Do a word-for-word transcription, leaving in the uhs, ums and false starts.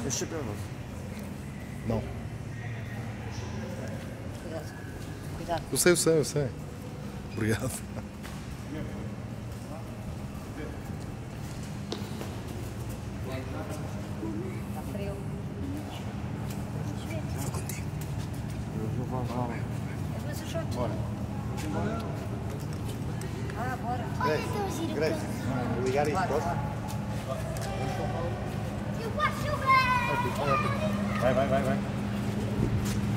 É chapéu novo. Não. Cuidado. Cuidado. Eu sei, eu sei, eu sei. Obrigado. Está frio. Vou contigo. Eu vou lá. Depois o short. Bora. Ah, bora. Olha, tão giro. Grace, ligar isto, posso? Eu posso jogar! Vai, vai, vai, vai.